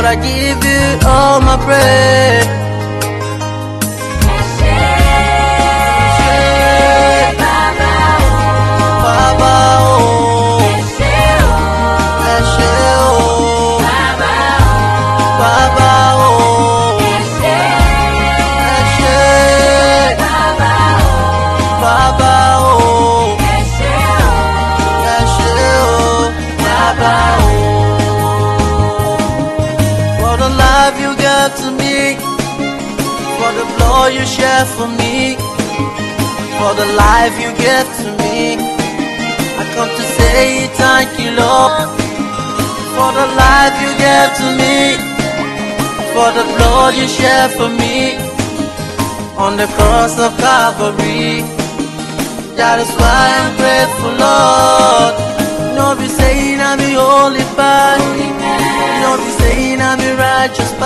I give you all my praise. To me, for the blood you shed for me, for the life you gave to me, I come to say thank you, Lord, for the life you gave to me, for the blood you shed for me on the cross of Calvary. That is why I'm grateful, Lord. No be saying I'm the only bad, no be saying I'm the righteous bad.